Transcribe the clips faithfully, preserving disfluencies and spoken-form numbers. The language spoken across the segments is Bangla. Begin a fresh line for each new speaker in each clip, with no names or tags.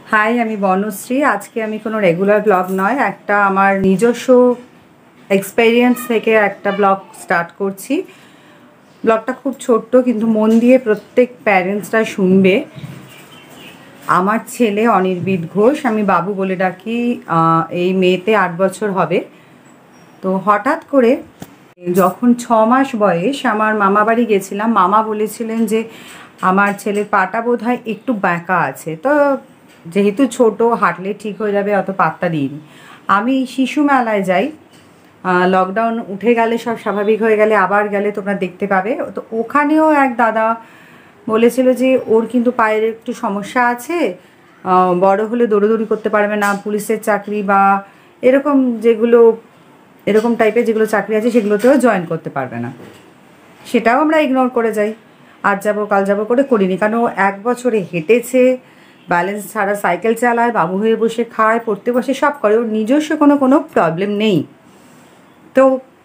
হাই, আমি বনশ্রী। আজকে আমি কোনো রেগুলার ব্লগ নয়, একটা আমার নিজস্ব এক্সপেরিয়েন্স থেকে একটা ব্লগ স্টার্ট করছি। ব্লগটা খুব ছোট্ট, কিন্তু মন দিয়ে প্রত্যেক প্যারেন্টসরা শুনবে। আমার ছেলে অনির্বিদ ঘোষ, আমি বাবু বলে ডাকি। এই মেতে আট বছর হবে। তো হঠাৎ করে যখন ছ মাস বয়স আমার মামা বাড়ি গেছিলাম, মামা বলেছিলেন যে আমার ছেলের পাটা বোধ হয় একটু বাঁকা আছে। তো যেহেতু ছোট, হাঁটলে ঠিক হয়ে যাবে, অত পাত্তা দিইনি। আমি শিশু মেলায় যাই, লকডাউন উঠে গেলে সব স্বাভাবিক হয়ে গেলে আবার গেলে তোমরা দেখতে পাবে। তো ওখানেও এক দাদা বলেছিল যে ওর কিন্তু পায়ের একটু সমস্যা আছে, বড় হলে দৌড়োদৌড়ি করতে পারবে না, পুলিশের চাকরি বা এরকম যেগুলো এরকম টাইপের যেগুলো চাকরি আছে সেগুলোতেও জয়েন করতে পারবে না। সেটাও আমরা ইগনোর করে যাই, আজ যাবো কাল যাবো করে করিনি। কারণ ও এক বছরে হেঁটেছে, ব্যালেন্স ছাড়া সাইকেল চালায়, বাবু হয়ে বসে খায়, পড়তে বসে সব করে, ওর নিজস্ব কোনো কোনো প্রবলেম নেই। তো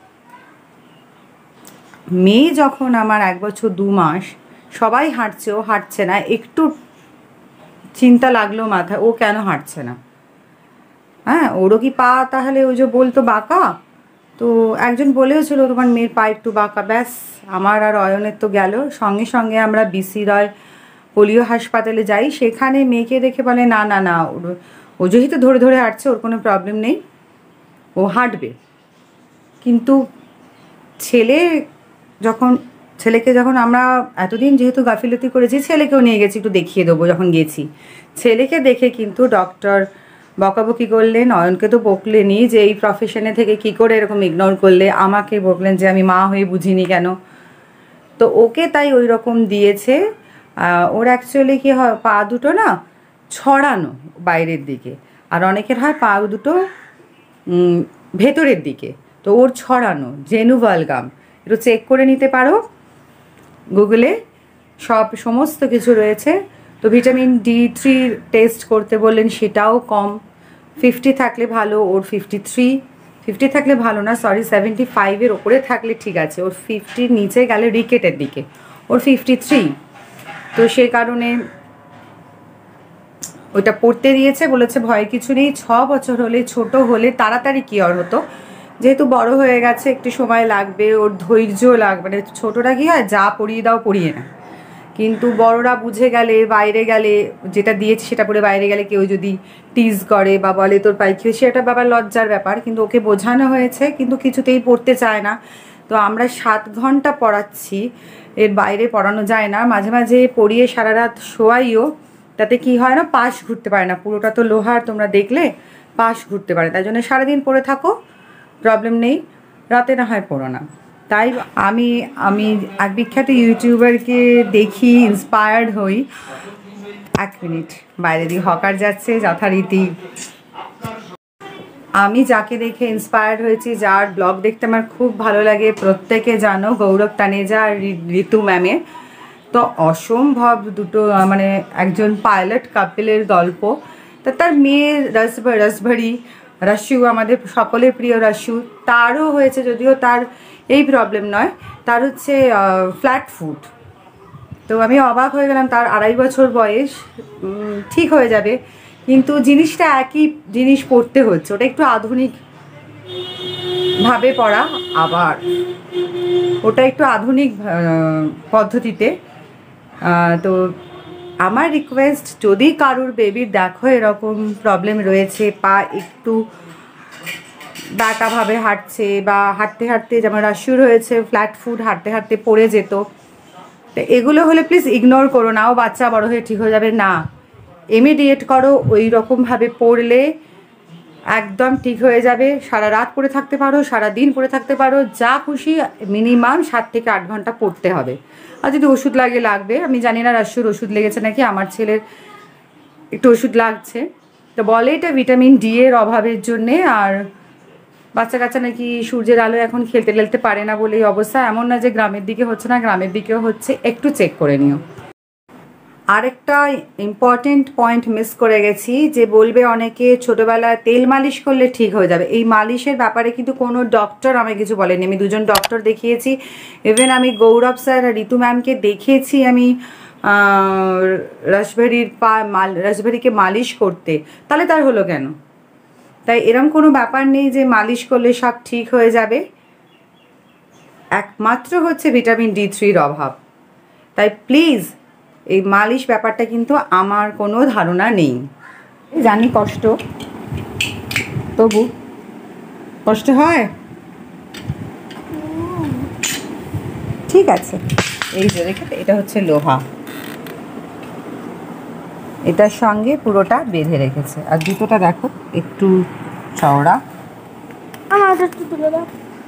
মেয়ে যখন আমার এক বছর দু মাস, সবাই হাঁটছে, ও হাঁটছে না, একটু চিন্তা লাগলো মাথায়, ও কেন হাঁটছে না। হ্যাঁ, ওরও কি পা তাহলে ওই যে বলতো বাঁকা? তো একজন বলেও ছিল তোমার মেয়ের পা একটু বাঁকা। ব্যাস, আমার আর অয়নের তো গেল। সঙ্গে সঙ্গে আমরা বিসি রয় পোলিও হাসপাতালে যাই। সেখানে মেয়েকে দেখে বলে না না না ওর ও যেহেতু ধরে ধরে হাঁটছে, ওর কোনো প্রবলেম নেই, ও হাঁটবে। কিন্তু ছেলে যখন ছেলেকে যখন আমরা এতদিন যেহেতু গাফিলতি করেছি, ছেলেকেও নিয়ে গেছি একটু দেখিয়ে দেবো। যখন গেছি ছেলেকে দেখে কিন্তু ডক্টর বকাবকি করলেন, অয়নকে তো বকলেনই যে এই প্রফেশনে থেকে কি করে এরকম ইগনোর করলে। আমাকে বকলেন যে আমি মা হয়ে বুঝিনি কেন। তো ওকে তাই ওই রকম দিয়েছে। ওর অ্যাকচুয়ালি কি হয়, পা দুটো না ছড়ানো বাইরের দিকে, আর অনেকের হয় পা দুটো ভেতরের দিকে। তো ওর ছড়ানো জেনুভালগাম, একটু চেক করে নিতে পারো গুগলে, সব সমস্ত কিছু রয়েছে। তো ভিটামিন ডি থ্রি টেস্ট করতে বললেন, সেটাও কম। ফিফটি থাকলে ভালো, ওর ফিফটি থ্রি ফিফটি থাকলে ভালো না, সরি সেভেন্টি ফাইভের ওপরে থাকলে ঠিক আছে। ওর ফিফটির নিচে গেলে রিকেটের দিকে, ওর ফিফটি থ্রি। তো সে কারণে ওইটা পড়তে দিয়েছে, বলেছে ভয় কিছু নেই, ছ বছর হলে ছোট হলে তাড়াতাড়ি কিওর হতো, যেহেতু বড় হয়ে গেছে একটু সময় লাগবে, ওর ধৈর্য লাগবে। মানে ছোটরা কি হয়, যা পড়িয়ে দাও পড়িয়ে না, কিন্তু বড়রা বুঝে গেলে, বাইরে গেলে যেটা দিয়েছি সেটা পরে বাইরে গেলে কেউ যদি টিজ করে বা বলে তোর পাই কি, সেটা ব্যাপার লজ্জার ব্যাপার। কিন্তু ওকে বোঝানো হয়েছে, কিন্তু কিছুতেই পড়তে চায় না। তো আমরা সাত ঘন্টা পড়াচ্ছি, এর বাইরে পড়ানো যায় না। মাঝে মাঝে পড়িয়ে সারা রাত শোয়াইও, তাতে কি হয় না, পাশ ঘুরতে পারে না, পুরোটা তো লোহার, তোমরা দেখলে পাশ ঘুরতে পারে। তাই জন্য সারাদিন পড়ে থাকো, প্রবলেম নেই, রাতে না হয় পড়ো না। তাই আমি আমি এক বিখ্যাত ইউটিউবারকে দেখি, ইন্সপায়ার্ড হই। এক মিনিট, বাইরে দিয়ে হকার যাচ্ছে যথারীতি। আমি যাকে দেখে ইন্সপায়ার্ড হয়েছি, যার ব্লগ দেখতে আমার খুব ভালো লাগে, প্রত্যেকে জানো, গৌরব তানেজা আর ঋতু ম্যামের। তো অসম্ভব দুটো, মানে একজন পাইলট কাপেলের গল্প। তা তার মেয়ে রসভ রসভরি রাশু, আমাদের সকলের প্রিয় রাশু, তারও হয়েছে, যদিও তার এই প্রবলেম নয়, তার হচ্ছে ফ্ল্যাট ফুট। তো আমি অবাক হয়ে গেলাম, তার আড়াই বছর বয়স, ঠিক হয়ে যাবে, কিন্তু জিনিসটা একই জিনিস পড়তে হচ্ছে। ওটা একটু আধুনিক ভাবে পড়া, আবার ওটা একটু আধুনিক পদ্ধতিতে। তো আমার রিকোয়েস্ট, যদি কারুর বেবির দেখো এরকম প্রবলেম রয়েছে, পা একটু বাঁকাভাবে হাঁটছে বা হাঁটতে হাঁটতে, যেমন রাশুর হয়েছে ফ্ল্যাট ফুট, হাঁটতে হাঁটতে পড়ে যেত, তো এগুলো হলে প্লিজ ইগনোর করো না, ও বাচ্চা বড় হয়ে ঠিক হয়ে যাবে না, ইমিডিয়েট করো। ওই রকমভাবে পড়লে একদম ঠিক হয়ে যাবে। সারা রাত পড়ে থাকতে পারো, সারা দিন পড়ে থাকতে পারো, যা খুশি, মিনিমাম সাত থেকে আট ঘন্টা পড়তে হবে। আর যদি ওষুধ লাগে লাগবে, আমি জানি না রাশুর ওষুধ লেগেছে নাকি, আমার ছেলের একটু ওষুধ লাগছে। তো বলে এটা ভিটামিন ডি এর অভাবের জন্যে। আর বাচ্চা কাচ্চা নাকি সূর্যের আলো এখন খেলতে খেলতে পারে না বলে এই অবস্থা। এমন না যে গ্রামের দিকে হচ্ছে না, গ্রামের দিকেও হচ্ছে, একটু চেক করে নিও। আরেকটা ইম্পর্টেন্ট পয়েন্ট মিস করে গেছি, যে বলবে অনেকে ছোটোবেলায় তেল মালিশ করলে ঠিক হয়ে যাবে। এই মালিশের ব্যাপারে কিন্তু কোনো ডক্টর আমাকে কিছু বলেনি। আমি দুজন ডক্টর দেখিয়েছি, ইভেন আমি গৌরব স্যার আর ঋতু ম্যামকে দেখিয়েছি আমি রাসবেরির পা মাল রাসবেরিকে মালিশ করতে, তাহলে তার হলো কেন? তাই এরম কোনো ব্যাপার নেই যে মালিশ করলে সব ঠিক হয়ে যাবে। একমাত্র হচ্ছে ভিটামিন ডি থ্রির অভাব। তাই প্লিজ এই মালিশ ব্যাপারটা কিন্তু আমার কোনো ধারণা নেই। জানি কষ্ট, তবু কষ্ট হয়, ঠিক আছে। এই যে দেখে, এটা হচ্ছে লোহা, এটার সঙ্গে পুরোটা বেঁধে রেখেছে। আর জুতোটা দেখো একটু চওড়া।
আমার একটু তুলে দাও।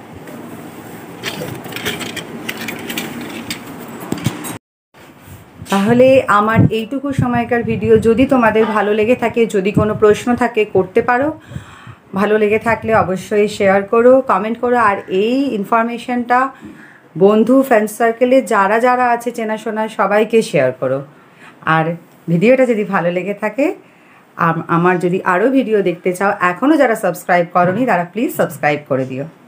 তাহলে আমার এইটুকু সময়কার ভিডিও যদি তোমাদের ভালো লেগে থাকে, যদি কোনো প্রশ্ন থাকে করতে পারো, ভালো লেগে থাকলে অবশ্যই শেয়ার করো, কমেন্ট করো। আর এই ইনফরমেশনটা বন্ধু ফ্রেন্ড সার্কেলে যারা যারা আছে চেনাশোনা সবাইকে শেয়ার করো। আর ভিডিওটা যদি ভালো লেগে থাকে, আমার যদি আরও ভিডিও দেখতে চাও, এখনও যারা সাবস্ক্রাইব করোনি তারা প্লিজ সাবস্ক্রাইব করে দিও।